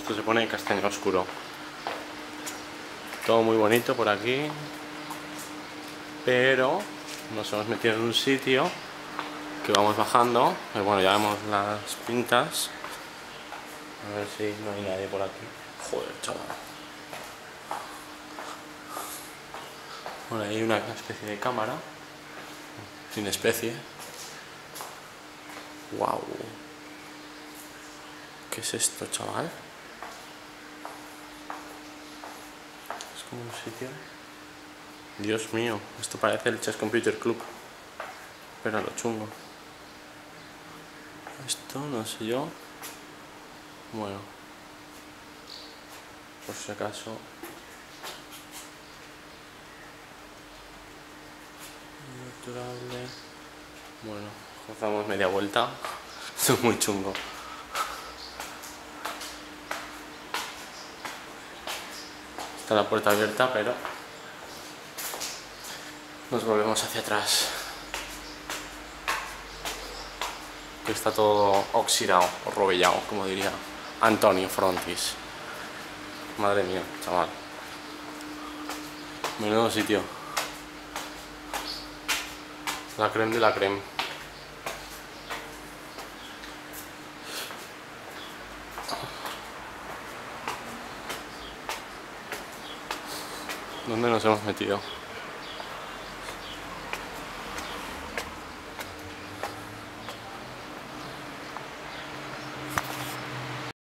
Esto se pone castaño oscuro. Todo muy bonito por aquí, pero nos hemos metido en un sitio que vamos bajando. Bueno, ya vemos las pintas. A ver si no hay nadie por aquí. Joder, chaval. Bueno, hay una especie de cámara. Sin especie. Wow. ¿Qué es esto, chaval? Es como un sitio. Dios mío, esto parece el Chess Computer Club. Pero lo chungo. Esto no sé yo. Bueno, por si acaso. Naturable. Bueno, damos media vuelta. Esto es muy chungo. Está la puerta abierta, pero nos volvemos hacia atrás. Que está todo oxidado o robellado, como diría Antonio Frontis. Madre mía, chaval. Menudo sitio. La creme de la creme. ¿Dónde nos hemos metido?